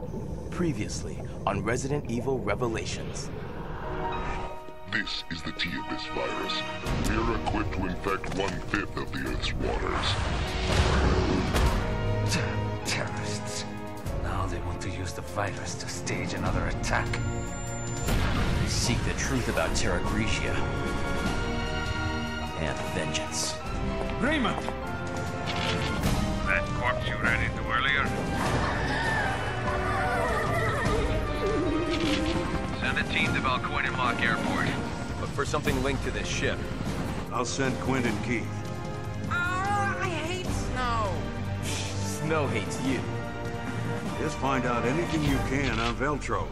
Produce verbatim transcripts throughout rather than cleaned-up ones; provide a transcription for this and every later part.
Previously on Resident Evil Revelations. This is the T-Abyss virus. We are equipped to infect one-fifth of the Earth's waters. Terrorists. Now they want to use the virus to stage another attack. They seek the truth about Terra Grigia. And vengeance. Raymond! That corpse you ran into earlier? Send a team to Valcoin and Mock Airport. Look for something linked to this ship. I'll send Quint and Keith. Oh, I hate snow. Snow hates you. Just find out anything you can on Veltro.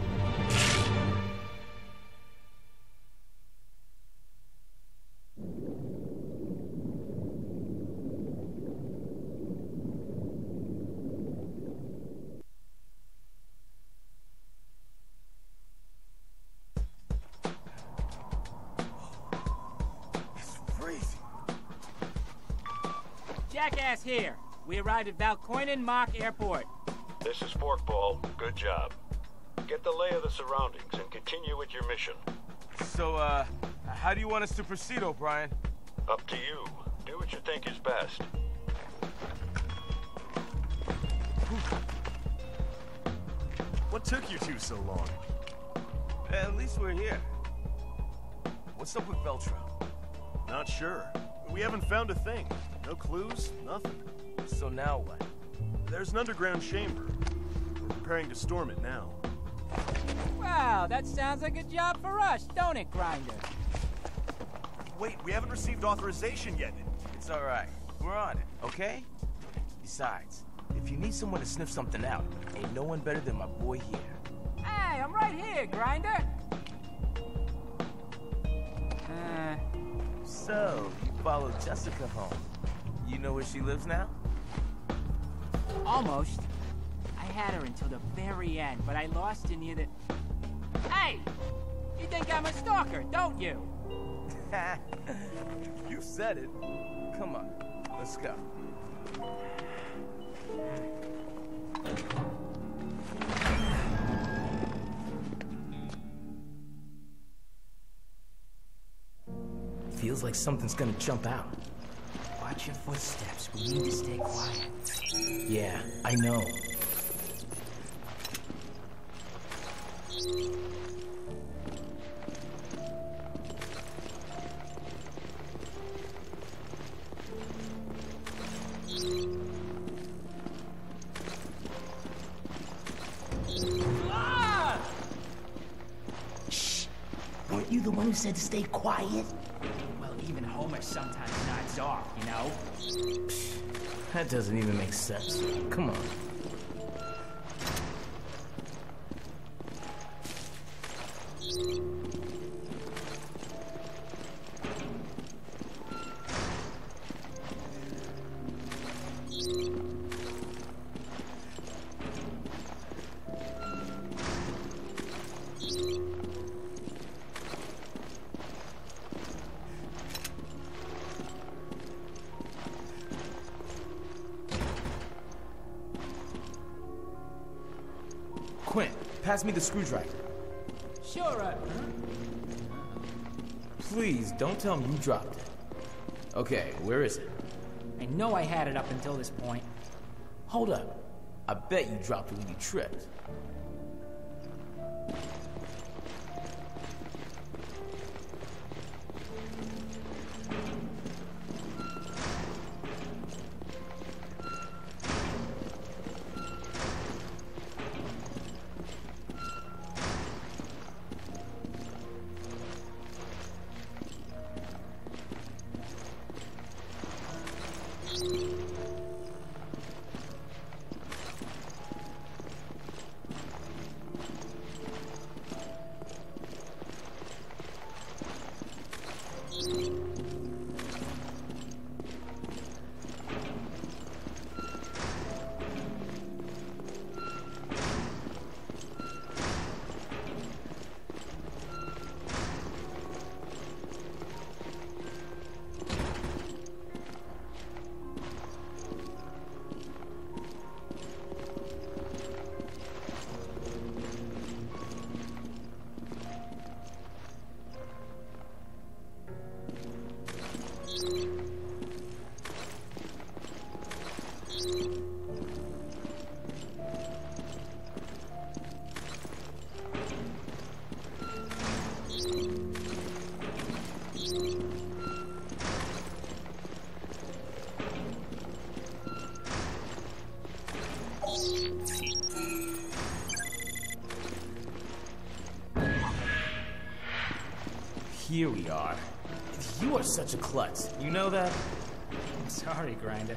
Jackass here. We arrived at Valcoinen Mock Airport. This is Forkball. Good job. Get the lay of the surroundings and continue with your mission. So, uh, how do you want us to proceed, O'Brien? Up to you. Do what you think is best. What took you two so long? At least we're here. What's up with Veltro? Not sure. We haven't found a thing. No clues, nothing. So now what? There's an underground chamber. We're preparing to storm it now. Wow, that sounds like a job for us, don't it, Grinder? Wait, we haven't received authorization yet. It's all right. We're on it, okay? Besides, if you need someone to sniff something out, ain't no one better than my boy here. Hey, I'm right here, Grinder. Uh... So, you followed Jessica home. You know where she lives now? Almost. I had her until the very end, but I lost her near the... Hey! You think I'm a stalker, don't you? You said it. Come on, let's go. Feels like something's gonna jump out. Watch your footsteps. We need to stay quiet. Yeah, I know. Ah! Shh! Weren't you the one who said to stay quiet? Well, even Homer sometimes nods off, you know? That doesn't even make sense. Come on. Quint, pass me the screwdriver. Sure, uh... Please, don't tell me you dropped it. Okay, where is it? I know I had it up until this point. Hold up. I bet you dropped it when you tripped. here we are. You are such a klutz. You know that? Sorry, Grinder.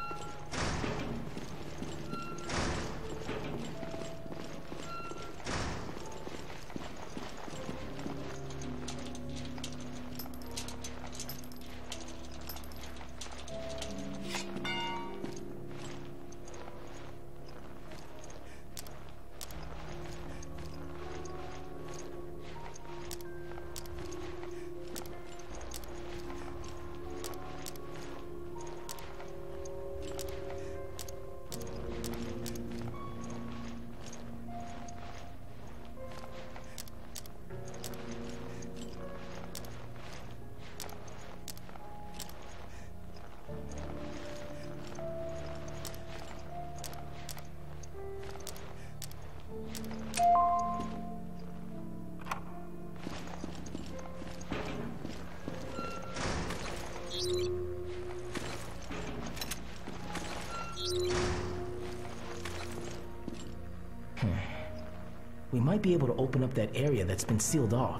We might be able to open up that area that's been sealed off.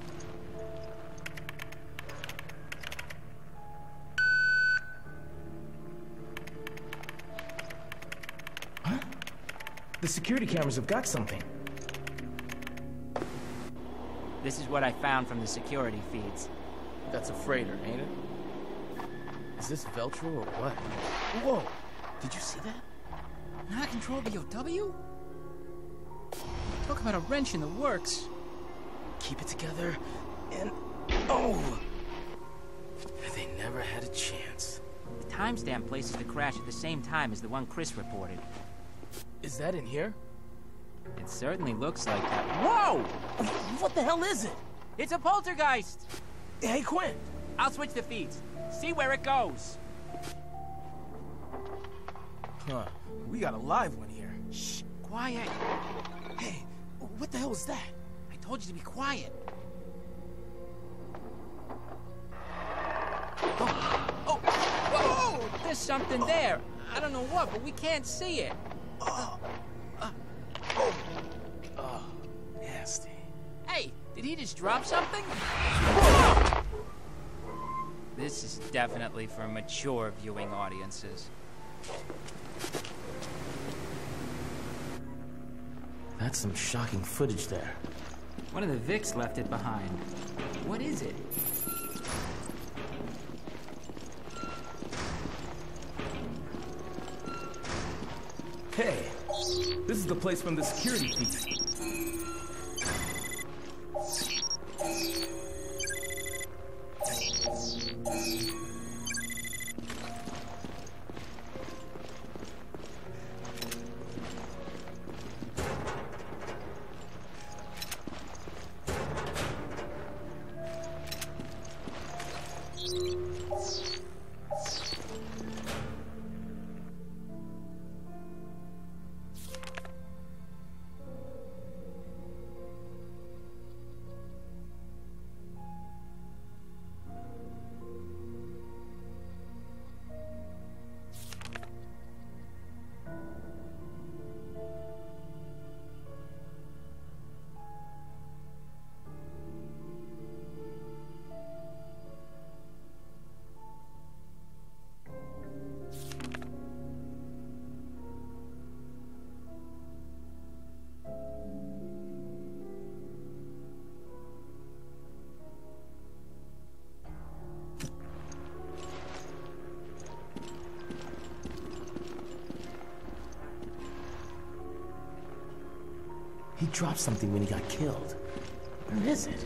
Huh? The security cameras have got something. This is what I found from the security feeds. That's a freighter, ain't it? Is this Veltro or what? Whoa! Did you see that? Not control B O W? Talk about a wrench in the works. Keep it together, and... oh! They never had a chance. The timestamp places the crash at the same time as the one Chris reported. Is that in here? It certainly looks like that. Whoa! What the hell is it? It's a poltergeist! Hey, Quinn! I'll switch the feeds. See where it goes. Huh. We got a live one here. Shh, quiet. Hey, what the hell is that? I told you to be quiet. Oh, oh, whoa! There's something there. I don't know what, but we can't see it. Oh, uh, oh, oh, nasty. Hey, did he just drop something? This is definitely for mature viewing audiences. That's some shocking footage there. One of the Vics left it behind. What is it? Hey, this is the place from the security feed. He dropped something when he got killed. Where is it?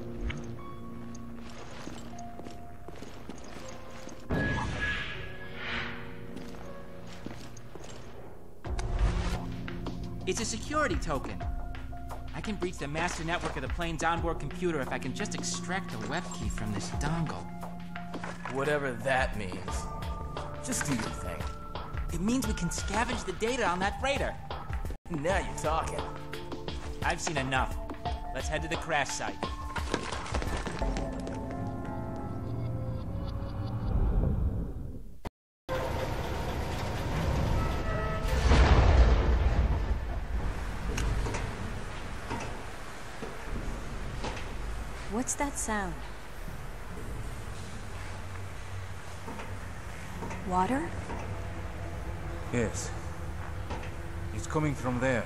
It's a security token. I can breach the master network of the plane's onboard computer if I can just extract the web key from this dongle. Whatever that means. Just do your thing. It means we can scavenge the data on that freighter. Now you're talking. I've seen enough. Let's head to the crash site. What's that sound? Water? Yes. It's coming from there.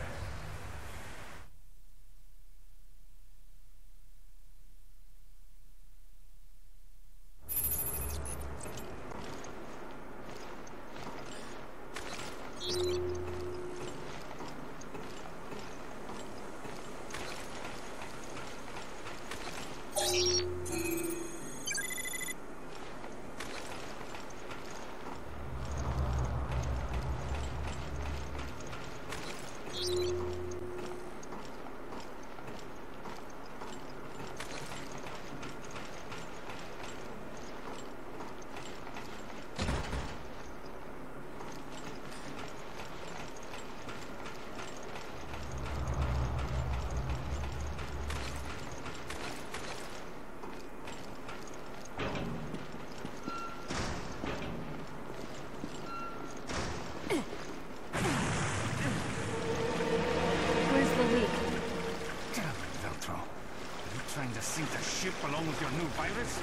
Along with your new virus?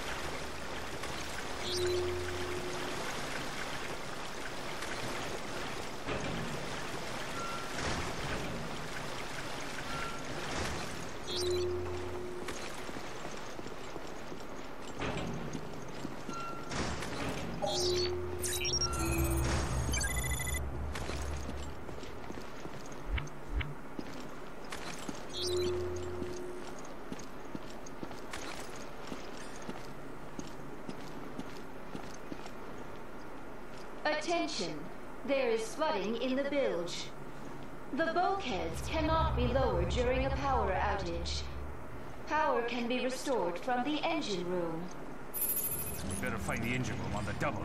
Attention! There is flooding in the bilge. The bulkheads cannot be lowered during a power outage. Power can be restored from the engine room. We better find the engine room on the double.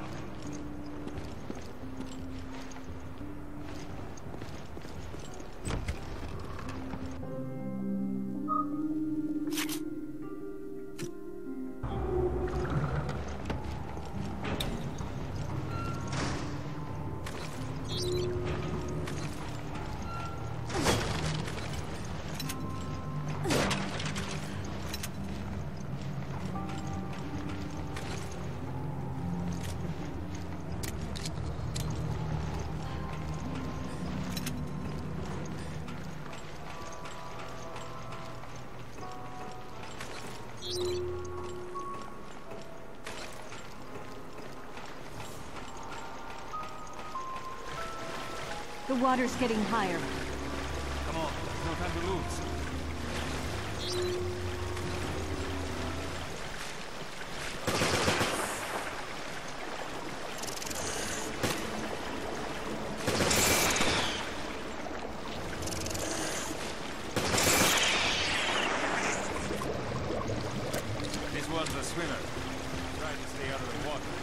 The water's getting higher. Come on, there's no time to lose. This one's a swimmer. Try to stay out of the water.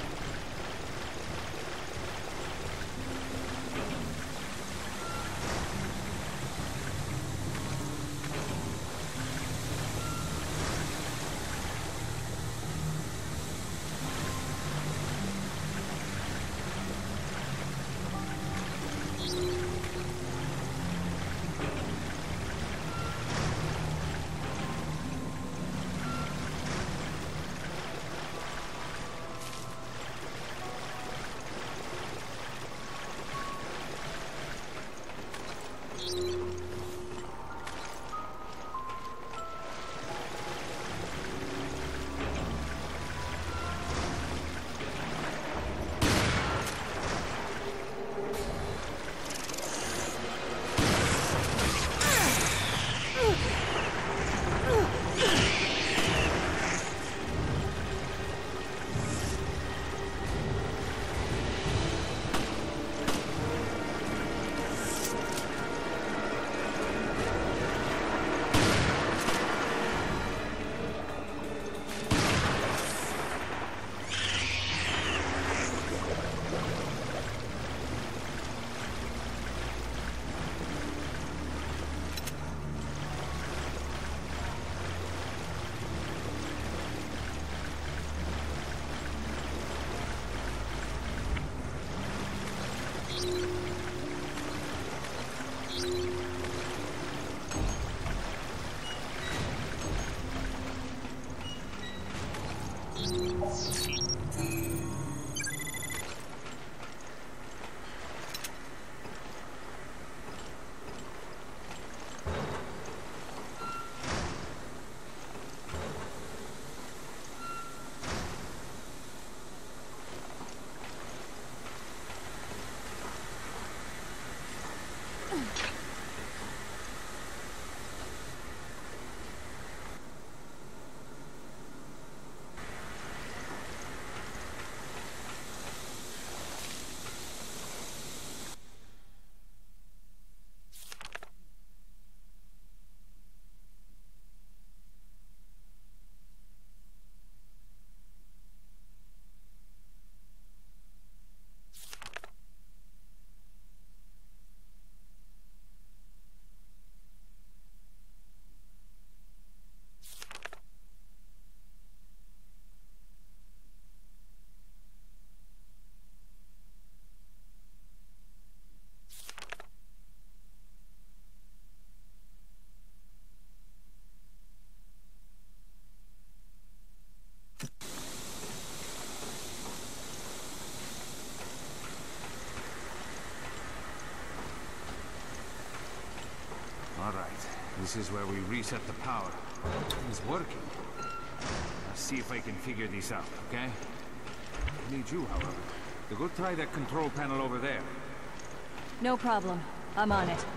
All right. This is where we reset the power. It's working. Let's see if I can figure this out, okay? I need you, however, to go try that control panel over there. No problem. I'm on it.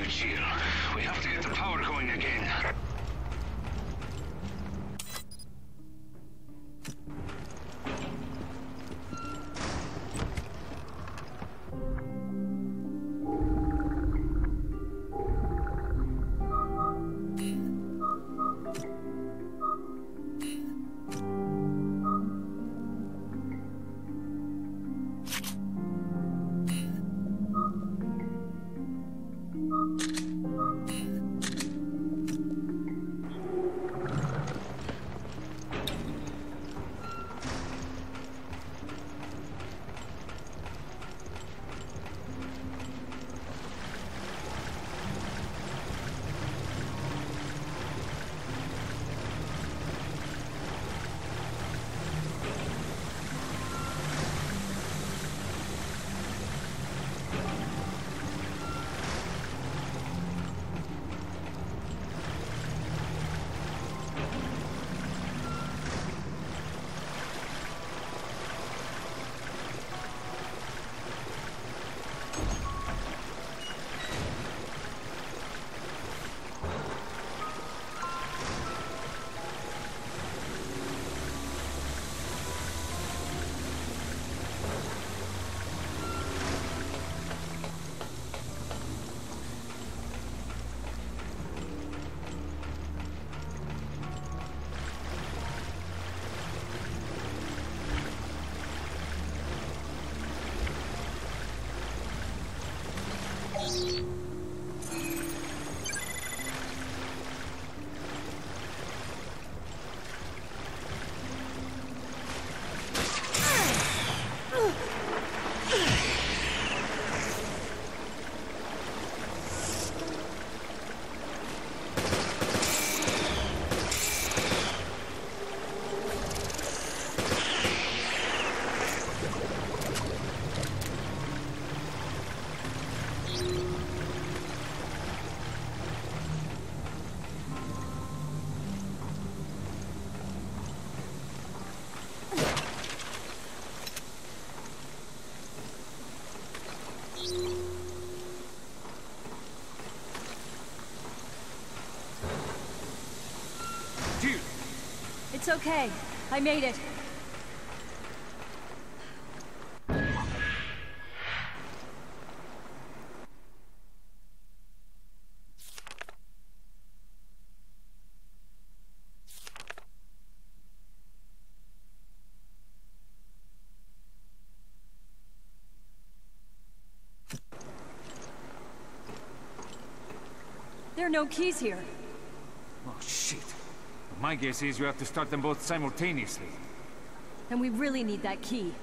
Eugene. We have to get the power going again. It's okay. I made it. There are no keys here. Oh, shit. My guess is you have to start them both simultaneously. And we really need that key.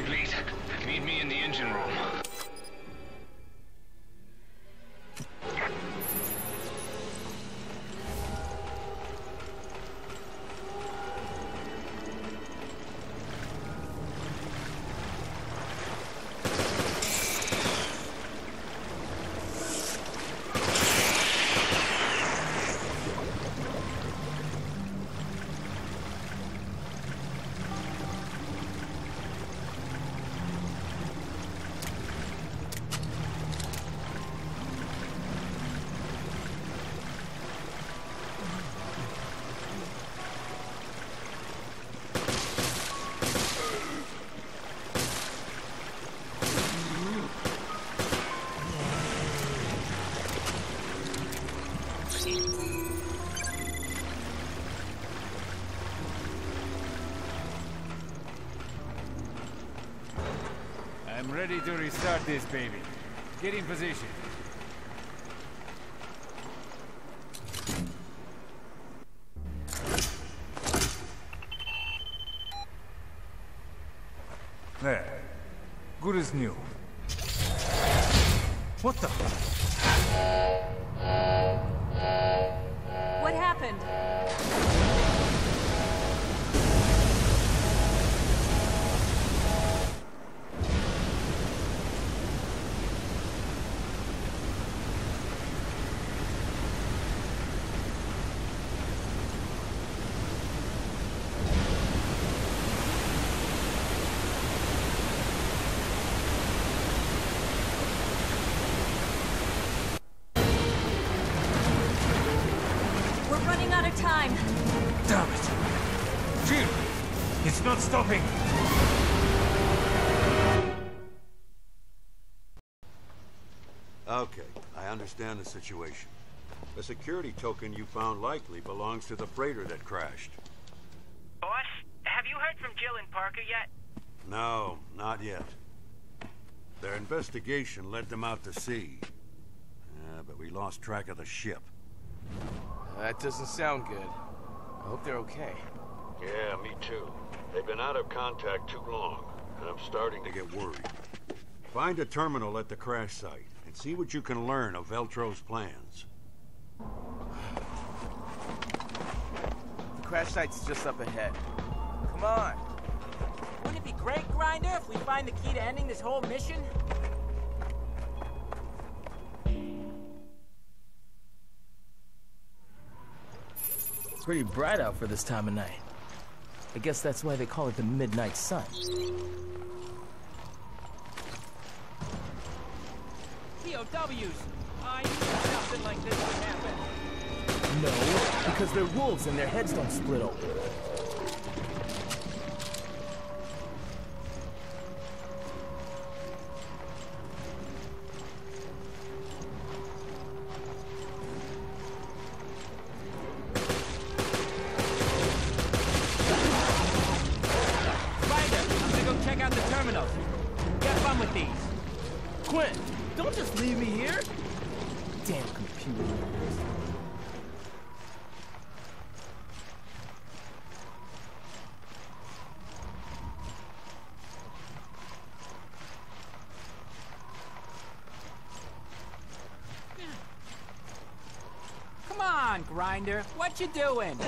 Please, meet me in the engine room. I'm ready to restart this baby. Get in position. There. Good as new. What the? What happened? Time. Damn it! Jill! It's not stopping! Okay, I understand the situation. The security token you found likely belongs to the freighter that crashed. Boss, have you heard from Jill and Parker yet? No, not yet. Their investigation led them out to sea. Yeah, but we lost track of the ship. That doesn't sound good. I hope they're okay. Yeah, me too. They've been out of contact too long, and I'm starting to get worried. Find a terminal at the crash site, and see what you can learn of Veltro's plans. The crash site's just up ahead. Come on! Wouldn't it be great, Grinder, if we find the key to ending this whole mission? Pretty bright out for this time of night. I guess that's why they call it the Midnight Sun. P O Ws! I knew something like this would happen. No, because they're wolves and their heads don't split open. Quinn, don't just leave me here! Damn computer. Come on, Grinder. What you doing?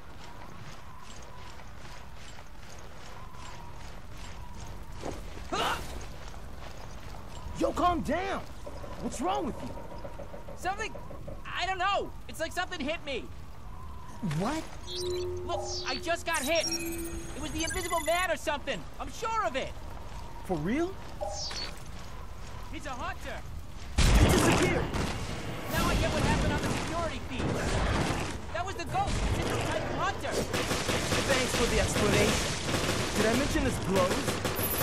Yo, calm down! What's wrong with you? Something... I don't know. It's like something hit me. What? Look, I just got hit. It was the Invisible Man or something. I'm sure of it. For real? He's a hunter. He disappeared. Now I get what happened on the security feed. That was the ghost. It's a type of hunter. Thanks for the explanation. Did I mention this glows?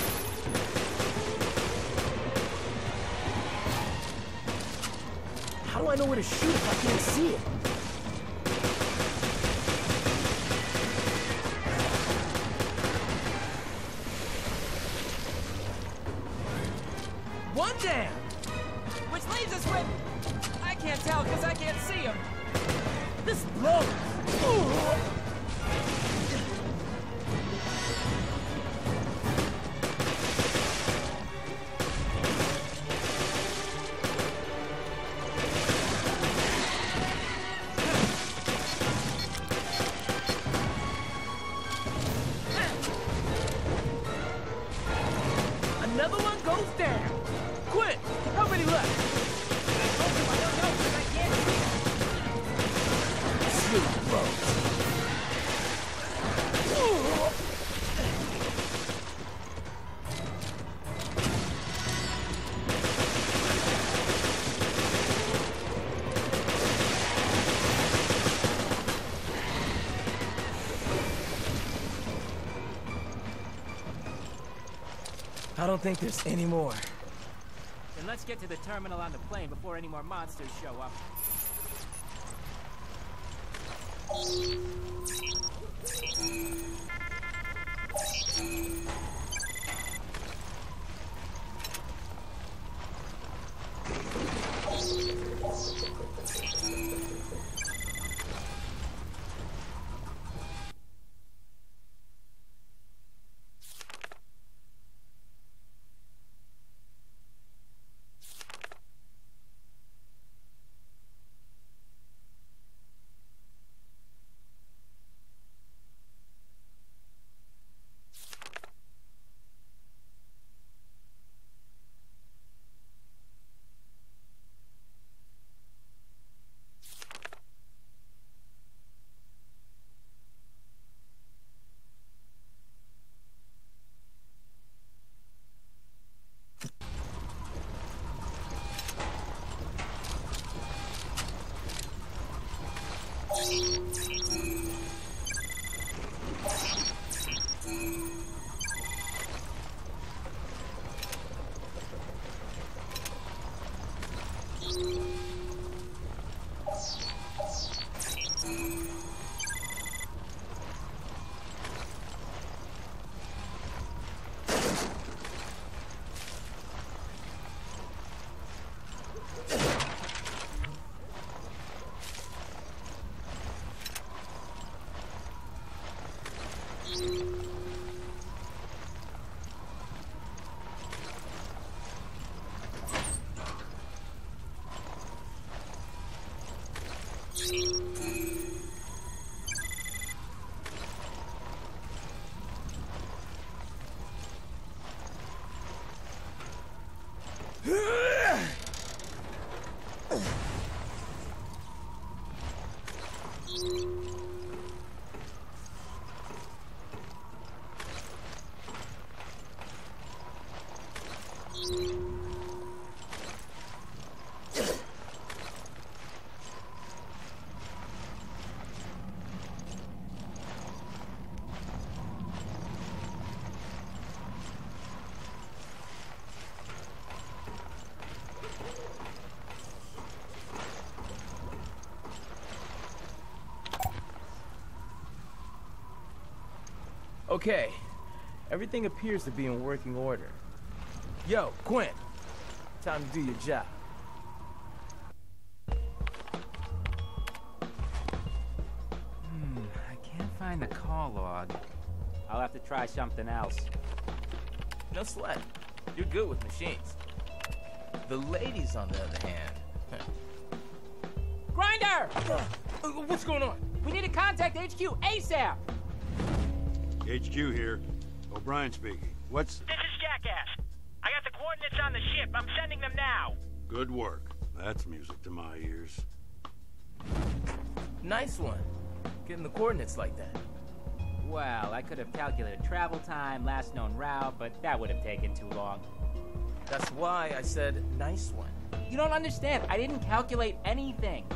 How do I know where to shoot if I can't see it? One down! Which leaves us with... I can't tell because I can't see him. This blows! Ooh. Damn! Quit! How many left? I don't know, because I can't see. Sweet bones. I don't think there's any more. Then let's get to the terminal on the plane before any more monsters show up. Okay, everything appears to be in working order. Yo, Quinn, time to do your job. Hmm, I can't find the call log. I'll have to try something else. No sweat. You're good with machines. The ladies, on the other hand... Grinder! Uh, what's going on? We need to contact H Q ASAP! H Q here. O'Brien speaking. What's... This is Jackass. I got the coordinates on the ship. I'm sending them now. Good work. That's music to my ears. Nice one. Getting the coordinates like that. Well, I could have calculated travel time, last known route, but that would have taken too long. That's why I said nice one. You don't understand. I didn't calculate anything.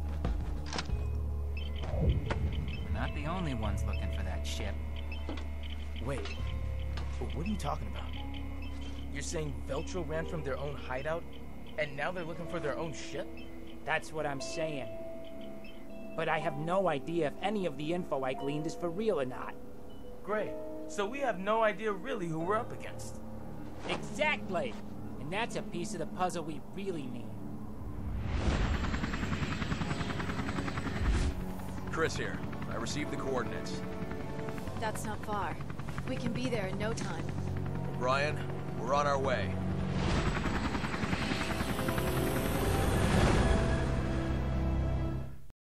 We're not the only ones looking for that ship. Wait, what are you talking about? You're saying Veltro ran from their own hideout, and now they're looking for their own ship? That's what I'm saying. But I have no idea if any of the info I gleaned is for real or not. Great. So we have no idea really who we're up against. Exactly. And that's a piece of the puzzle we really need. Chris here. I received the coordinates. That's not far. We can be there in no time. O'Brien, we're on our way.